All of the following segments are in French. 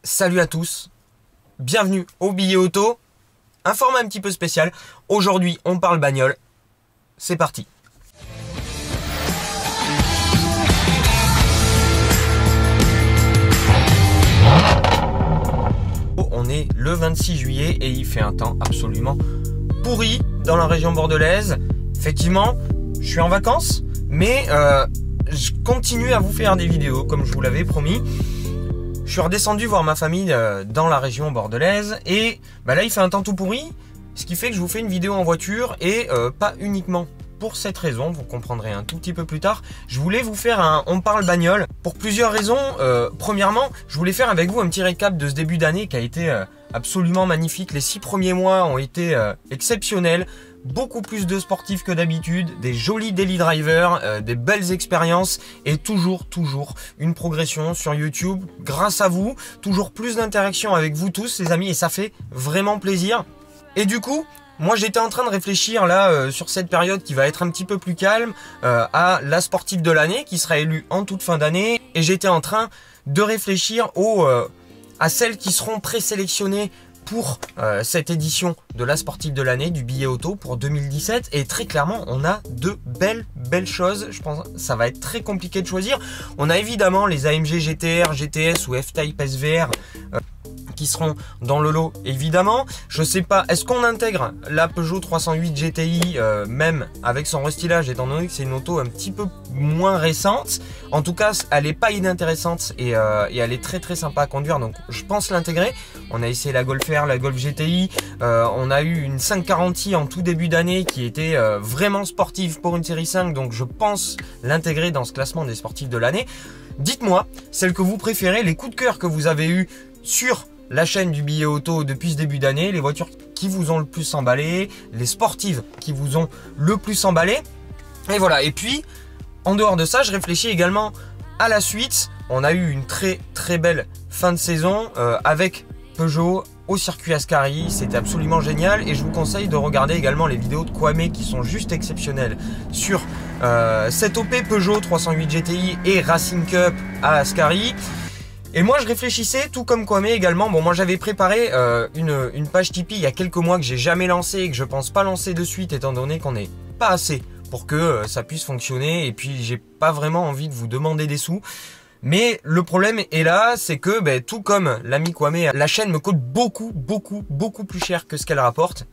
Salut à tous, bienvenue au billet auto, un format un petit peu spécial. Aujourd'hui on parle bagnole, c'est parti. On est le 26 juillet et il fait un temps absolument pourri dans la région bordelaise. Effectivement, je suis en vacances, mais je continue à vous faire des vidéos comme je vous l'avais promis. Je suis redescendu voir ma famille dans la région bordelaise et là il fait un temps tout pourri, ce qui fait que je vous fais une vidéo en voiture et pas uniquement pour cette raison, vous comprendrez un tout petit peu plus tard. Je voulais vous faire un on parle bagnole pour plusieurs raisons. Premièrement, je voulais faire avec vous un petit récap de ce début d'année qui a été absolument magnifique. Les 6 premiers mois ont été exceptionnels. Beaucoup plus de sportifs que d'habitude, des jolis daily drivers, des belles expériences et toujours une progression sur YouTube grâce à vous, toujours plus d'interactions avec vous tous les amis et ça fait vraiment plaisir. Et du coup, moi j'étais en train de réfléchir là sur cette période qui va être un petit peu plus calme à la sportive de l'année qui sera élue en toute fin d'année et j'étais en train de réfléchir à celles qui seront présélectionnées pour cette édition de la sportive de l'année du billet auto pour 2017 et très clairement on a de belles choses. Je pense que ça va être très compliqué de choisir. On a évidemment les AMG GTR, GTS ou F-Type SVR qui seront dans le lot évidemment. Je sais pas, est-ce qu'on intègre la Peugeot 308 GTI même avec son restylage étant donné que c'est une auto un petit peu moins récente. En tout cas elle est pas inintéressante et elle est très sympa à conduire donc je pense l'intégrer. On a essayé la Golf R, la Golf GTI, on a eu une 540i en tout début d'année qui était vraiment sportive pour une série 5 donc je pense l'intégrer dans ce classement des sportifs de l'année. Dites-moi celle que vous préférez, les coups de cœur que vous avez eu sur la chaîne du billet auto depuis ce début d'année, les voitures qui vous ont le plus emballé, les sportives qui vous ont le plus emballé. Et voilà, et puis en dehors de ça, je réfléchis également à la suite. On a eu une très belle fin de saison avec Peugeot au circuit Ascari, c'était absolument génial et je vous conseille de regarder également les vidéos de Kwame qui sont juste exceptionnelles sur cette OP Peugeot 308 GTI et Racing Cup à Ascari. Et moi je réfléchissais tout comme Kwame également. Bon, moi j'avais préparé une page Tipeee il y a quelques mois que j'ai jamais lancé et que je pense pas lancer de suite étant donné qu'on n'est pas assez pour que ça puisse fonctionner et puis j'ai pas vraiment envie de vous demander des sous. Mais le problème est là, c'est que tout comme l'ami Kwame, la chaîne me coûte beaucoup plus cher que ce qu'elle rapporte.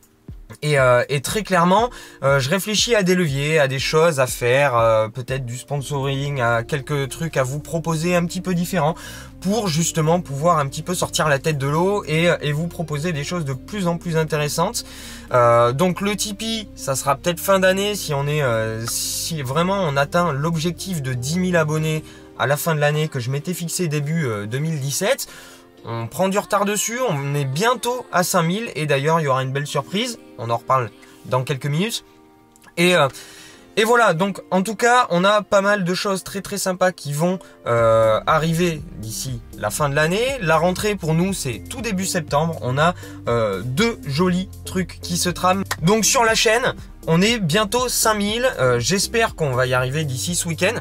Et très clairement, je réfléchis à des leviers, à des choses à faire, peut-être du sponsoring, à quelques trucs à vous proposer un petit peu différents pour justement pouvoir un petit peu sortir la tête de l'eau et vous proposer des choses de plus en plus intéressantes. Donc le Tipeee, ça sera peut-être fin d'année si on est, si vraiment on atteint l'objectif de 10 000 abonnés à la fin de l'année que je m'étais fixé début 2017. On prend du retard dessus, on est bientôt à 5000 et d'ailleurs il y aura une belle surprise, on en reparle dans quelques minutes. Et voilà, donc en tout cas on a pas mal de choses très sympas qui vont arriver d'ici la fin de l'année. La rentrée pour nous c'est tout début septembre, on a 2 jolis trucs qui se trament. Donc sur la chaîne on est bientôt 5000, j'espère qu'on va y arriver d'ici ce week-end.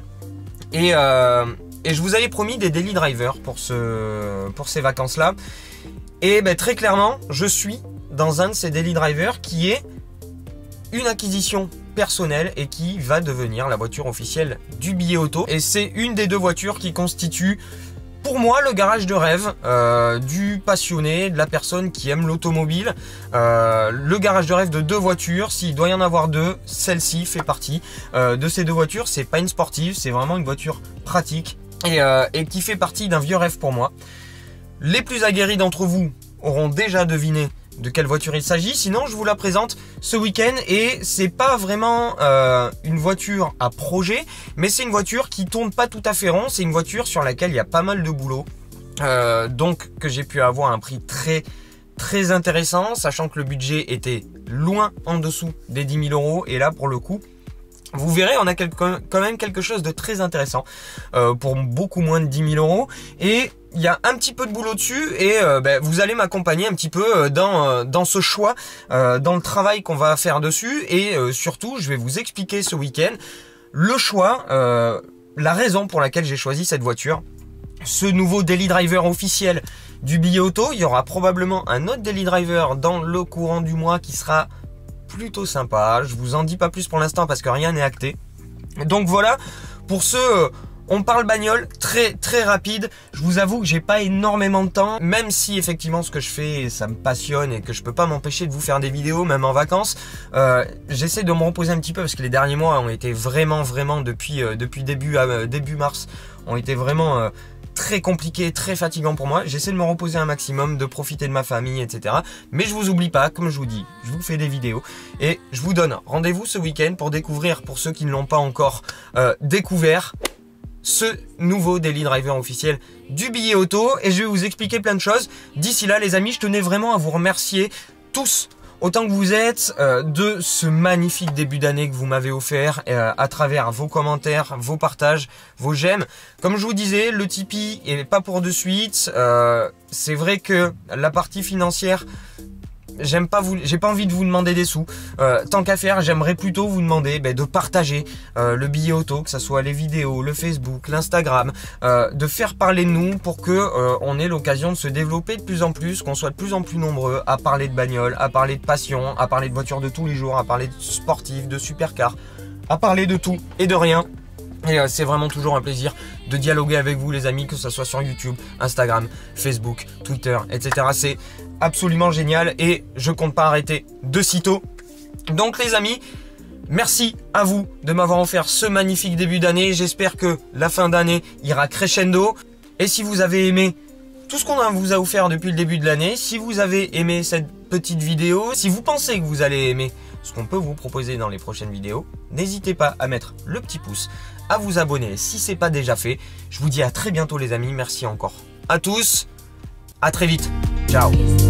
Et je vous avais promis des daily drivers pour ces vacances-là. Et très clairement, je suis dans un de ces daily drivers qui est une acquisition personnelle et qui va devenir la voiture officielle du billet auto. Et c'est une des 2 voitures qui constitue pour moi le garage de rêve du passionné, de la personne qui aime l'automobile. Le garage de rêve de 2 voitures, s'il doit y en avoir 2, celle-ci fait partie de ces 2 voitures. C'est pas une sportive, c'est vraiment une voiture pratique et qui fait partie d'un vieux rêve pour moi. Les plus aguerris d'entre vous auront déjà deviné de quelle voiture il s'agit, sinon je vous la présente ce week-end et c'est pas vraiment une voiture à projet, mais c'est une voiture qui tourne pas tout à fait rond, c'est une voiture sur laquelle il y a pas mal de boulot, donc que j'ai pu avoir à un prix très intéressant, sachant que le budget était loin en dessous des 10 000 € et là pour le coup vous verrez, on a quand même quelque chose de très intéressant pour beaucoup moins de 10 000 € et il y a un petit peu de boulot dessus et vous allez m'accompagner un petit peu dans ce choix, dans le travail qu'on va faire dessus et surtout je vais vous expliquer ce week-end le choix, la raison pour laquelle j'ai choisi cette voiture, ce nouveau daily driver officiel du billet auto. Il y aura probablement un autre daily driver dans le courant du mois qui sera plutôt sympa. Je vous en dis pas plus pour l'instant parce que rien n'est acté. Donc voilà, pour ce on parle bagnole, très rapide. Je vous avoue que j'ai pas énormément de temps, même si effectivement ce que je fais, ça me passionne et que je peux pas m'empêcher de vous faire des vidéos, même en vacances. J'essaie de me reposer un petit peu parce que les derniers mois ont été vraiment depuis début mars, ont été vraiment très compliqués, très fatigants pour moi. J'essaie de me reposer un maximum, de profiter de ma famille, etc. Mais je vous oublie pas, comme je vous dis, je vous fais des vidéos et je vous donne rendez-vous ce week-end pour découvrir, pour ceux qui ne l'ont pas encore découvert, ce nouveau daily driver officiel du billet auto, et je vais vous expliquer plein de choses. D'ici là les amis, je tenais vraiment à vous remercier tous autant que vous êtes de ce magnifique début d'année que vous m'avez offert à travers vos commentaires, vos partages, vos j'aime. Comme je vous disais, le Tipeee est pas pour de suite. C'est vrai que la partie financière, j'ai pas envie de vous demander des sous. Tant qu'à faire, j'aimerais plutôt vous demander de partager le billet auto, que ce soit les vidéos, le Facebook, l'Instagram, de faire parler de nous pour que on ait l'occasion de se développer de plus en plus, qu'on soit de plus en plus nombreux à parler de bagnole, à parler de passion, à parler de voitures de tous les jours, à parler de sportifs, de supercars, à parler de tout et de rien. Et c'est vraiment toujours un plaisir de dialoguer avec vous les amis, que ce soit sur YouTube, Instagram, Facebook, Twitter, etc. C'est absolument génial et je compte pas arrêter de sitôt. Donc les amis, merci à vous de m'avoir offert ce magnifique début d'année. J'espère que la fin d'année ira crescendo. Et si vous avez aimé tout ce qu'on vous a offert depuis le début de l'année, si vous avez aimé cette petite vidéo, si vous pensez que vous allez aimer ce qu'on peut vous proposer dans les prochaines vidéos, n'hésitez pas à mettre le petit pouce, à vous abonner si c'est pas déjà fait. Je vous dis à très bientôt les amis, merci encore à tous, à très vite, ciao.